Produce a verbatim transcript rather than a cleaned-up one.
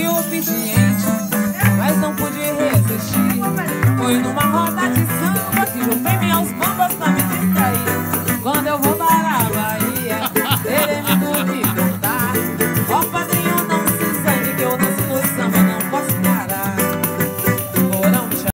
fui obediente, mas não pude resistir. Foi numa roda de samba